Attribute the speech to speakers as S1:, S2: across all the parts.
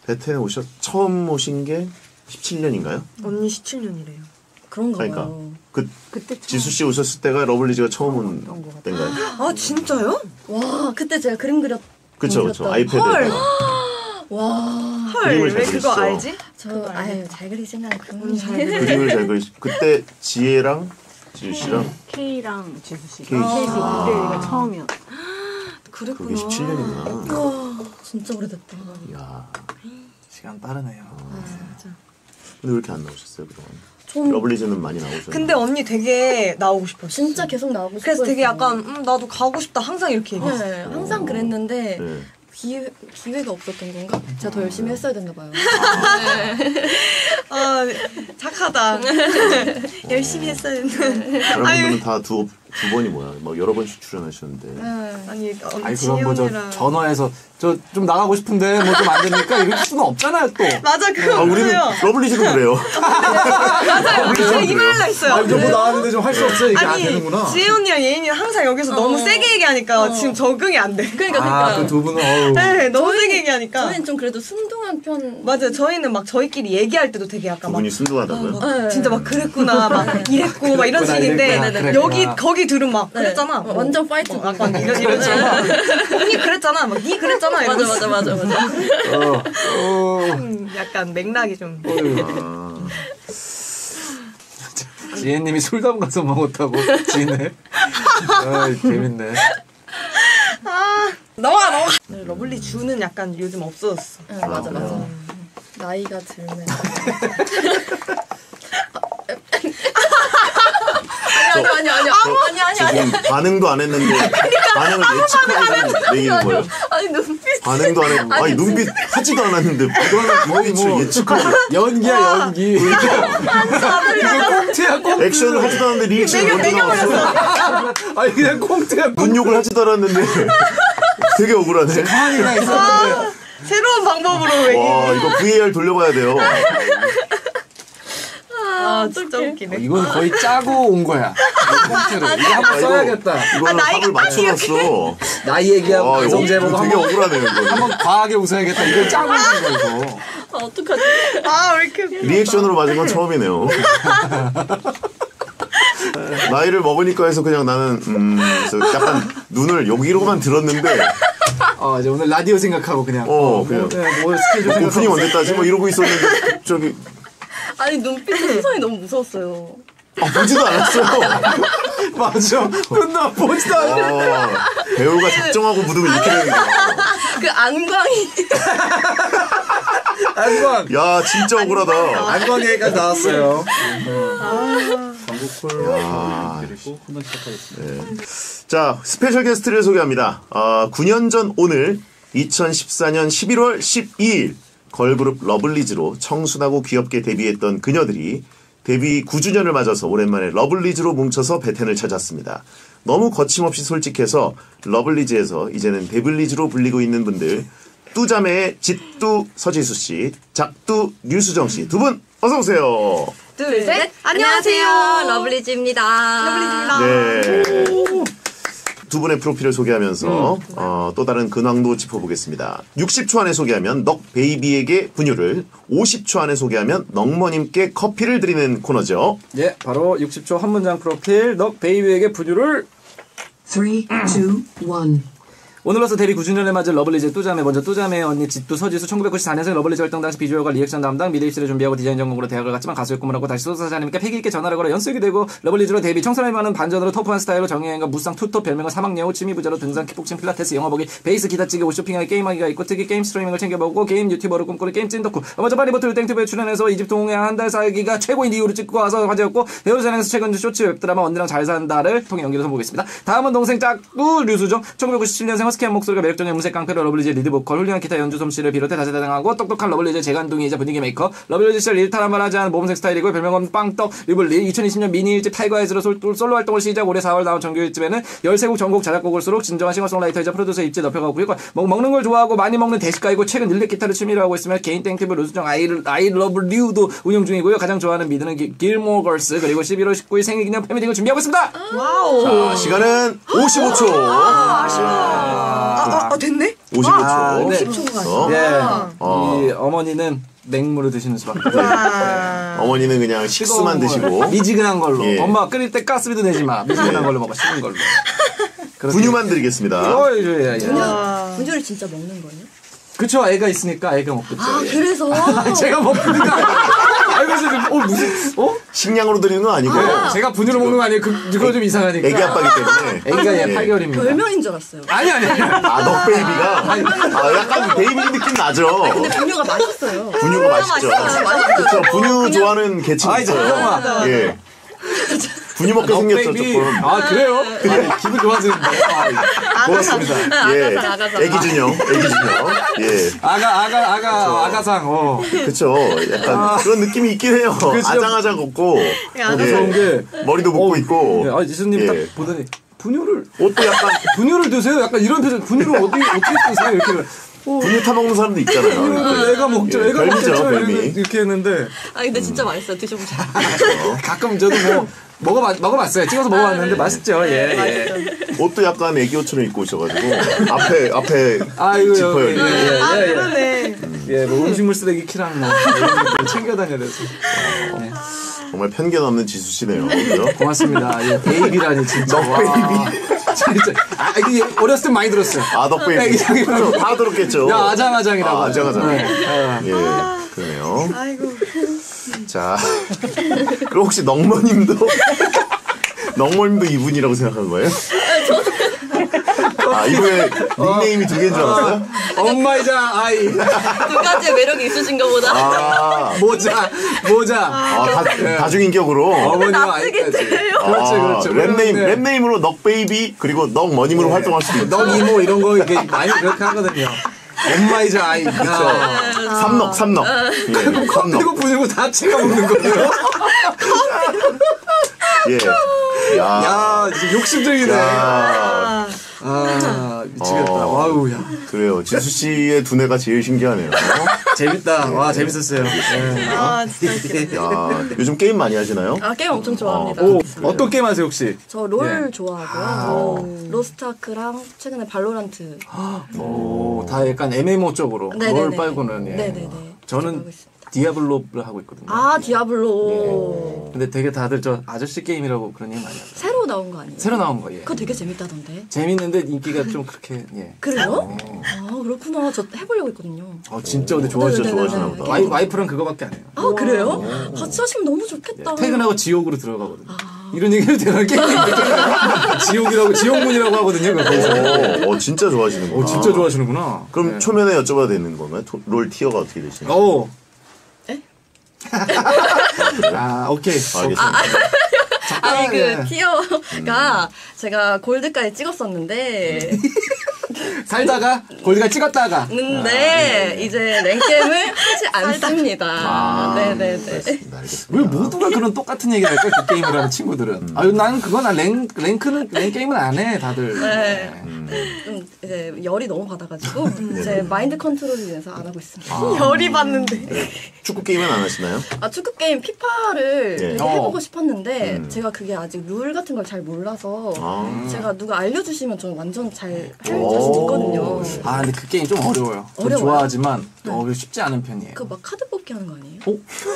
S1: 베텐에 처음 오신 게 17년인가요?
S2: 언니 17년이래요.
S3: 그런가
S1: 그러니까
S3: 봐요.
S2: 그때
S1: 지수 씨 오셨을 때가 러블리즈가 처음 온 때인가요?
S2: 아 진짜요?
S3: 와 그때 제가 그림
S1: 그쵸. 아이패드에.
S3: 와.
S2: 헐,
S1: 그림을 잘
S2: 왜 그거
S1: 그렸어.
S2: 알지?
S3: 저 아유 잘 그리진 않고.
S2: 언니 잘 그려.
S1: 그림을 잘 그리. 그때 지혜랑 지수 씨랑
S4: K랑 지수 씨.
S1: K 씨.
S4: 그때가 처음이었.
S2: 그랬구나.
S1: 그게 17년이구나.
S3: 와 진짜 오래됐다.
S1: 이야.
S5: 시간 빠르네요.
S2: 진짜.
S1: 근데 왜 이렇게 안 나오셨어요 그동안?
S3: 전
S1: 러블리즈는 많이 나오셨는데.
S2: 근데 언니 되게 나오고 싶었어.
S3: 진짜 계속 나오고 싶어요.
S2: 그래서 되게 약간 나도 가고 싶다 항상 이렇게 얘기했어.
S3: 네, 항상 그랬는데
S1: 네.
S3: 기회가 없었던 건가? 제가 더 열심히 했어야 됐나 봐요.
S2: 아 착하다. 열심히 했어야 했는데.
S1: 다른 분들은 다 두 번이 뭐야? 막 여러 번씩 출연하셨는데.
S2: 아니
S5: 아니
S2: 지혜
S5: 그럼 뭐 저
S2: 언니랑.
S5: 전화해서 저 좀 나가고 싶은데 뭐 좀 안 되니까 이럴 수는 없잖아요 또.
S2: 맞아 그거
S1: 우리는
S2: 없어요.
S1: 러블리즈도 그래요.
S2: 맞아요. 제가 이 말을 했어요.
S5: 아, 저뭐 나왔는데 좀 할 수 없어 이게 안 되는구나.
S2: 지혜 언니랑 예인이는 항상 여기서 너무 세게 얘기하니까 지금 적응이 안 돼.
S3: 그러니까.
S5: 그 두 분은 어우.
S2: 네, 너무 세게 얘기하니까.
S3: 저희는 좀 그래도 순둥한 편.
S2: 맞아요. 저희는 막 저희끼리 얘기할 때도 되게 약간
S1: 두
S2: 막
S1: 분이 순둥하다고요?
S3: 네.
S2: 진짜 막 그랬구나, 막 이랬고, 막 이런
S5: 그랬구나,
S2: 식인데
S5: 이랬구나,
S2: 여기
S5: 그랬구나.
S2: 거기 들은 막
S3: 네.
S2: 그랬잖아.
S3: 완전 파이트.
S2: 약간 이런 식으로. 언니 그랬잖아, 막 니 그랬잖아. 이러면서.
S3: 맞아.
S2: 약간 맥락이 좀.
S1: 아,
S5: 지혜님이 술담 가서 먹었다고 지네. 아 재밌네.
S2: 넘어가. 러블리 주는 약간 요즘 없어졌어.
S3: 네, 맞아. 나이가 들면. 아니.
S1: 지금 반응도 안 했는데 반응을 예측하고 얘기는 거예요?
S3: 아니 눈빛.
S1: 반응도 안 했고 아니 눈빛 하지도 않았는데 이거는 거의 뭐 예측하고
S5: 연기야 연기. 이거 꽁트야 꽁트.
S1: 액션을 하지도 않았는데 리액션이 먼저 나왔어.
S5: 아니 그냥 꽁트야.
S1: 눈욕을 하지도 않았는데 되게 억울하네.
S5: 가만히나 있었는데.
S2: 새로운 방법으로 얘기.
S1: 와 이거 VAR 돌려봐야 돼요.
S2: 아 진짜 웃기네.
S5: 이건 거의 짜고 온 거야. 이 꽁트를 이거 한번 써야겠다.
S1: 이거는 합을 맞춰놨어.
S5: 나이 얘기하고
S1: 와
S5: 가성
S1: 이거
S5: 제보고
S1: 되게
S5: 한번
S1: 억울하네요 이거.
S5: 한번 과하게 웃어야겠다. 이걸 짜고 있는 거 이거.
S3: 어떡하지?
S2: 아 왜 이렇게 웃겨.
S1: 리액션으로 맞은 건 처음이네요. 나이를 먹으니까 해서 그냥 나는 그래서 약간 눈을 여기로만 들었는데
S5: 이제 오늘 라디오 생각하고 그냥
S1: 그냥
S5: 뭐 스케줄
S1: 오프닝
S5: 생각하고
S1: 언제 따지 뭐 이러고 있었는데 저기
S3: 아니 눈빛 시선이 너무 무서웠어요.
S1: 보지도 않았어요.
S5: 맞아. 나 보지도 않아.
S1: 배우가 작정하고 묻으면 이렇게 되는 거야.
S3: 그 안광이.
S5: 안광.
S1: 야 진짜 억울하다.
S5: 안광 얘기까지 나왔어요.
S1: 그리고 한번 시작하겠습니다. 자 스페셜 게스트를 소개합니다. 9년 전 오늘 2014년 11월 12일 걸그룹 러블리즈로 청순하고 귀엽게 데뷔했던 그녀들이 데뷔 9주년을 맞아서 오랜만에 러블리즈로 뭉쳐서 베텐을 찾았습니다. 너무 거침없이 솔직해서 러블리즈에서 이제는 데블리즈로 불리고 있는 분들 뚜자매의 짓뚜 서지수씨, 작뚜 류수정씨 두 분 어서오세요.
S2: 둘, 셋.
S3: 안녕하세요. 러블리즈입니다.
S2: 러블리즈입니다.
S1: 네. 두 분의 프로필을 소개하면서 또 다른 근황도 짚어보겠습니다. 60초 안에 소개하면 넉 베이비에게 분유를, 50초 안에 소개하면 넉머님께 커피를 드리는 코너죠.
S5: 예, 바로 60초 한 문장 프로필 넉 베이비에게 분유를
S6: 3, 2, 1.
S5: 오늘로서 데뷔 9주년을 맞은 러블리즈의 뚜자매. 먼저 뚜자매의 언니 짓뚜 서지수. 1994년생 러블리즈 활동 당시 비주얼과 리액션 담당, 미래 입시를 준비하고 디자인 전공으로 대학을 갔지만 가수의 꿈을 하고 다시 소속사장님께 패기있게 전화를 걸어 연습이 되고 러블리즈로 데뷔. 청소년이 많은 반전으로 터프한 스타일로 정여행과 무쌍 투톱, 별명은 사막여우, 취미부자로 등산, 킥복싱, 필라테스, 영화보기, 베이스, 기타치기, 옷쇼핑하기, 게임하기가 있고 특히 게임 스트리밍을 챙겨보고 게임 유튜버로 꿈꾸는 게임 찐덕후. 먼저 파리버틀 땡튜브에 출연해서 이집트 홍해 한 달 살기가 최고인 이유로 찍고 와서 화제였고 배우 전향에서 최근 쇼츠 웹드라마 언니랑 잘 산다를 통해 연기를 선보겠습니다. 다음은 동생 짝구 류수정. 1997년생 허스키한 목소리가 매력적인 음색 깡패로 러블리즈의 리드보컬, 훌륭한 기타 연주 솜씨를 비롯해 다재다능하고 똑똑한 러블리즈의 재간둥이이자 분위기 메이커. 러블리즈 시절 일탈한 말 하지 않은 모범생 스타일이고 별명은 빵떡 리블리. 2020년 미니 1집 타이거아이즈로 솔로 활동을 시작. 올해 4월 나온 정규 1집에는 13곡 전곡 자작곡을 수록 진정한 싱어송라이터이자 프로듀서 입지 넓혀가고요. 먹는 걸 좋아하고 많이 먹는 대식가이고 최근 일렉 기타를 취미로 하고 있으며 개인 땡튜브 류수정 I love you도 운영 중이고요. 가장 좋아하는 미드는 길모어 걸스. 그리고 11월 19일 생일기념 팬미팅을 준비하고 있습니다.
S2: 와우.
S1: 자, 시간은 55초.
S2: 아쉬워. 됐네?
S1: 55초.
S5: 아, 네.
S2: 10초가.
S5: 예. 이 어머니는 냉물을 드시는 수밖에 없어요.
S1: 어머니는 그냥 식수만 드시고
S5: 미지근한 걸로.
S1: 예.
S5: 엄마 끓일 때 가스비도 내지 마. 미지근한 걸로 먹어. 식은 걸로. 그렇게.
S1: 분유만 드리겠습니다.
S5: 예.
S3: 분유를 진짜 먹는 거예요?
S5: 그쵸. 애가 있으니까 애가 먹겠죠. 예.
S3: 그래서
S5: 제가 먹거든요. 알고 있어요. 무슨
S1: 식량으로 드리는 건 아니고
S5: 제가 분유를 먹는 거 아니에요? 그거 좀 이상하니까.
S1: 애기 아빠기 때문에.
S5: 애기가
S1: 예.
S5: 8개월입니다.
S3: 별명인 줄 알았어요.
S5: 아니.
S1: 아, 넉베이비가? 약간 베이비 느낌 나죠?
S3: 근데 분유가 맛있어요.
S1: 분유가 맛있죠. 그쵸. 분유 좋아하는 계층이
S5: 아이,
S1: 있어요.
S5: 잠깐만.
S1: 예. 분유 먹게 생겼죠,
S5: 베이비.
S1: 조금.
S5: 아, 그래요? 아니, 기분 좋아지는데. 고맙습니다.
S1: 예.
S3: 아가상.
S1: 애기 준영. 예.
S5: 아가상.
S1: 그쵸. 약간 그런 느낌이 있긴 해요.
S5: 그쵸.
S1: 아장아장 걷고.
S5: 무서운 게.
S1: 머리도 묶고 있고.
S5: 예, 아, 지수님
S1: 예.
S5: 딱 보더니, 분유를
S1: 옷도 약간
S5: 분유를 드세요? 약간 이런 표정. 분유를 어떻게 드세요? 이렇게.
S1: 분유 타먹는 사람도 있잖아요.
S5: 애가 먹죠.
S1: 예,
S5: 애가
S1: 별미죠,
S5: 먹겠죠.
S1: 별미.
S5: 이렇게 했는데.
S3: 아 근데 진짜 맛있어요. 드셔보세요.
S5: 가끔 저도 먹어봤어요. 찍어서 먹어봤는데 맛있죠. 예.
S1: 옷도 약간 애기 옷처럼 입고 오셔가지고 앞에
S5: 아이고,
S1: 지퍼 열리.
S5: 예.
S2: 그러네.
S5: 예, 뭐 음식물 쓰레기 키랑 뭐 이런 것들 챙겨 다녀야 돼서.
S1: 정말 편견 없는 지수 씨네요. 그죠?
S5: 고맙습니다. 예, 베이비라니 진짜. 베이비. 진짜. 아, 이게 어렸을 때 많이 들었어요.
S1: 아, 넉베이비. 그렇죠. 다 들었겠죠.
S5: 야, 아장아장이라고.
S1: 아, 아장아장.
S5: 네.
S1: 예, 그러네요.
S2: 아이고.
S1: 자, 그럼 혹시 넉머님도 이분이라고 생각한 거예요? 아, 이분의 닉네임이 두 개인 줄 알았어요?
S5: 엄마이자 아이.
S3: 두 가지의 매력이 있으신가 보다.
S1: 아,
S5: 모자.
S1: 다중인격으로.
S5: 어머니와 아이까지. 그렇죠.
S1: 랩네임으로 넉베이비, 그리고 넉머님으로 활동할 수도 있죠.
S5: 너 이모 이런 거 이렇게 많이 그렇게 하거든요. 엄마이자 아이.
S1: 그렇죠. 삼넉. 예, 삼넉.
S5: 그리고 분유고 다 챙겨 먹는 거예요.
S1: 예.
S5: 야, 진짜 욕심쟁이네.
S1: 야,
S5: 미치겠다. 와우, 야.
S1: 그래요. 지수 씨의 두뇌가 제일 신기하네요.
S5: 재밌다. 와, 재밌었어요. 예.
S2: 아 진짜 웃기다.
S1: 야, 요즘 게임 많이 하시나요?
S3: 아 게임 엄청 좋아합니다.
S5: 오, 어떤 게임 하세요, 혹시?
S3: 저 롤
S5: 예.
S3: 좋아하고요. 로스트아크랑 최근에 발로란트.
S5: 오, 다 약간 MMO 쪽으로.
S3: 네네네.
S5: 롤 빨고는. 예.
S3: 네네네.
S5: 저는
S3: 하고 있습니다.
S5: 디아블로를 하고 있거든요.
S3: 아 디아블로.
S5: 근데 되게 다들 저 아저씨 게임이라고 그런 얘기 많이 하죠.
S3: 새로 나온 거 아니에요?
S5: 새로 나온 거, 예.
S3: 그거 되게 재밌다던데.
S5: 재밌는데 인기가 좀 그렇게, 예.
S3: 그래요? 아 그렇구나. 저 해보려고 했거든요.
S5: 진짜 근데
S1: 진짜
S3: 네네네네.
S1: 좋아하시나 보다.
S5: 와이프랑 그거밖에 안 해요.
S3: 아 그래요? 같이 하시면 너무 좋겠다.
S5: 퇴근하고 지옥으로 들어가거든요. 이런 얘기를 되나 게임 지옥문이라고 하거든요. 그거.
S1: 진짜 좋아하시는구나.
S5: 진짜 좋아하시는구나.
S1: 그럼
S5: 네.
S1: 초면에 여쭤봐도 되는 건가요? 롤 티어가 어떻게 되시나요?
S5: 오.
S3: 에?
S5: 오케이.
S1: 알겠습니다.
S3: 아니 그
S5: 네.
S3: 티어가 제가 골드까지 찍었었는데
S5: 살다가 골드가 찍었다가.
S3: 근데 이제 랭게임을 하지 않습니다. 네네네.
S1: 알겠습니다.
S5: 왜 모두가 그런 똑같은 얘기를 할까? 그 게임을 하는 친구들은. 나는 랭게임은 안 해, 다들.
S3: 네. 좀 이제 열이 너무 받아가지고 이제 마인드 컨트롤을 위해서 안 하고 있습니다.
S2: 열이 받는데.
S1: 축구 게임은 안 하시나요?
S3: 축구 게임 피파를
S1: 예.
S3: 되게 해보고 싶었는데 제가 그게 아직 룰 같은 걸 잘 몰라서 제가 누가 알려주시면 저는 완전 잘 할 자신 있거든요.
S5: 근데 그 게임 좀 어려워요. 전
S3: 어려워요?
S5: 좋아하지만 쉽지 않은 편이에요.
S3: 그 막 카드 뽑기 하는 거 아니에요?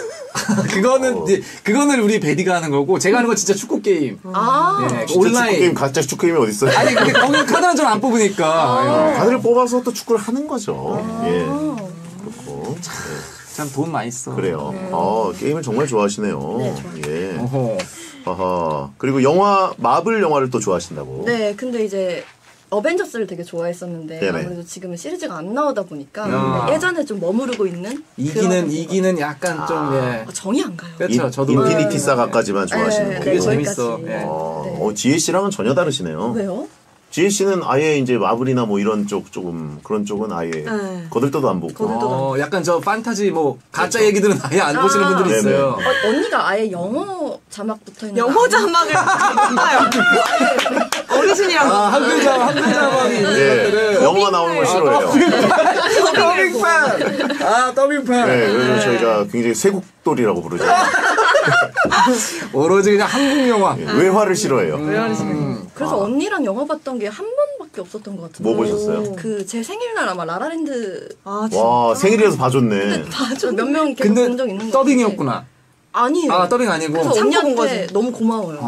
S5: 그거는 우리 베디가 하는 거고 제가 하는 건 진짜 축구 게임.
S3: 아
S5: 네,
S1: 진짜 축구
S5: 온라인.
S1: 게임, 가짜 축구 게임이 어딨어요?
S5: 아니 근데 거기 카드는 좀 안 뽑으니까.
S1: 카드를 뽑아서 또 축구를 하는 거죠. 예. 그렇고.
S5: 참 돈 많이 써.
S1: 그래요. 게임을 정말 좋아하시네요.
S3: 네, 좋아요.
S1: 예.
S5: 어허.
S1: 아하. 그리고 마블 영화를 또 좋아하신다고.
S3: 네, 근데 이제 어벤져스를 되게 좋아했었는데
S1: 네네.
S3: 아무래도 지금은 시리즈가 안 나오다 보니까
S5: 아.
S3: 예전에 좀 머무르고 있는
S5: 이기는 약간 좀 예.
S3: 정이 안 가요.
S5: 그렇죠. 저도
S1: 인피니티 사가까지만 좋아하시는 거고.
S5: 그게
S3: 거기까지.
S5: 재밌어. 예.
S1: 지혜 씨랑은 전혀 다르시네요.
S3: 왜요?
S1: 지혜 씨는 아예 이제 마블이나 뭐 이런 쪽 조금 그런 쪽은 아예 거들떠도 안 보고.
S5: 약간 저 판타지 가짜 얘기들은 아예 안 보시는 분들이
S1: 네네.
S5: 있어요.
S3: 언니가 아예 영어 자막 붙어 있는
S2: 영어 자막을 봐요. 어르신이랑
S5: 한글 자막이 있는 것들은
S1: 영어가 나오는 걸 싫어해요.
S2: 더빙판.
S5: 더빙판.
S1: 네, 그래서 저희가 굉장히 쇠국돌이라고 부르죠.
S5: 오로지 그냥 한국 영화.
S1: 외화를 싫어해요.
S3: 그래서 언니랑 영화 봤던 게 한 번밖에 번밖에 없었던 것 같은데.
S1: 뭐 보셨어요?
S3: 그 제 생일날 아마 라라랜드
S1: 와 생일이라서 봐줬네.
S3: 몇명 이렇게
S5: 근데
S3: 본 적 있는 것
S5: 더빙이었구나.
S3: 아니에요.
S5: 아 더빙 아니고.
S3: 그래서 언니한테 너무 고마워요.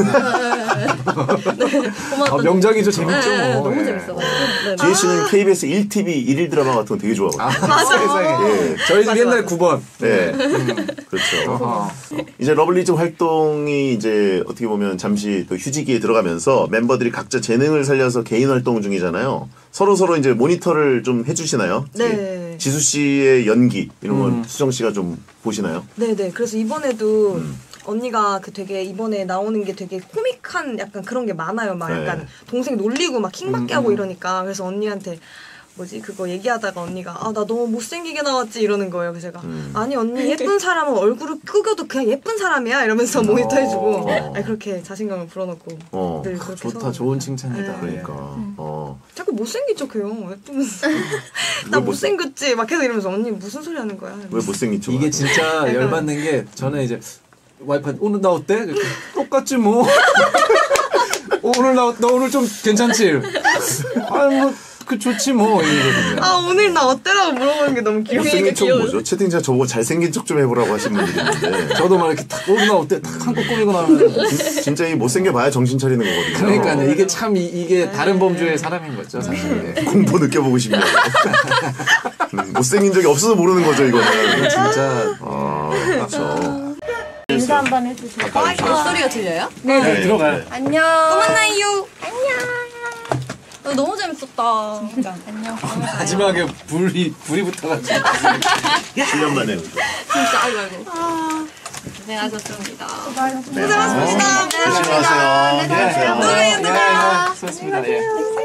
S3: 고마웠던
S5: 명작이죠. 재밌죠.
S3: 네,
S5: 뭐.
S3: 너무
S5: 예.
S3: 재밌어가지고. 네.
S1: 지혜 씨는 KBS 1TV 1일 드라마 같은 거 되게 좋아하거든요.
S5: 세상에.
S1: 예.
S5: 저희 집 옛날 9번.
S1: 네. 그렇죠. 이제 러블리즈 활동이 이제 어떻게 보면 잠시 또 휴지기에 들어가면서 멤버들이 각자 재능을 살려서 개인 활동 중이잖아요. 서로 이제 모니터를 좀 해주시나요?
S2: 네.
S1: 지수 씨의 연기 이런 건 수정 씨가 좀 보시나요?
S2: 네네. 그래서 이번에도 언니가 그 되게 이번에 나오는 게 되게 코믹한 약간 그런 게 많아요. 막
S1: 네.
S2: 약간 동생 놀리고 막 킹받게 하고 이러니까. 그래서 언니한테 뭐지 그거 얘기하다가 언니가 아 나 너무 못생기게 나왔지 이러는 거예요. 그래서 제가 아니 언니 예쁜 사람은 얼굴을 끄겨도 그냥 예쁜 사람이야 이러면서 모니터 해주고 아니, 그렇게 자신감을 불어넣고 늘 그렇게
S5: 좋다.
S2: 서로.
S5: 좋은 칭찬이다.
S1: 그러니까.
S2: 자꾸 못생긴 척해요. 예쁘면서 나 못생겼지 막 계속 이러면서 언니 무슨 소리 하는 거야.
S1: 왜 못생긴 척?
S5: 이게 진짜 열받는 게 저는 이제 와이프한테 오늘 나 어때? 똑같지 뭐. 오늘 너 오늘 좀 괜찮지? 아니 뭐 그 좋지 뭐 이러거든요.
S2: 아 오늘 나 어때라고 물어보는 게 너무 귀여워.
S1: 못생긴 척 뭐죠? 채팅창 저보고 잘생긴 척 좀 해보라고 하신 분들이 있는데
S5: 저도 막 이렇게 탁 오늘 나 어때? 탁 한껏 꾸미고 나면
S1: 진짜 이 못생겨봐야 정신 차리는 거거든요.
S5: 그러니까요. 이게 참 이게 다른 범주의 사람인 거죠 사실.
S1: 공포 느껴보고 싶네요. 못생긴 적이 없어서 모르는 거죠 이거는.
S5: 진짜
S1: 그렇죠.
S4: 인사 한번 해주세요.
S3: 목소리가 들려요?
S1: 네,
S5: 들어가요.
S3: 안녕. 또 만나요. 안녕. 너무 재밌었다. 진짜. 안녕.
S5: 마지막에 불이 붙어가지고
S1: 7년 만에.
S3: 진짜 아이고. 고생하셨습니다.
S1: 고생하셨습니다. 조심하세요.
S5: 네, 수고하셨습니다. 예.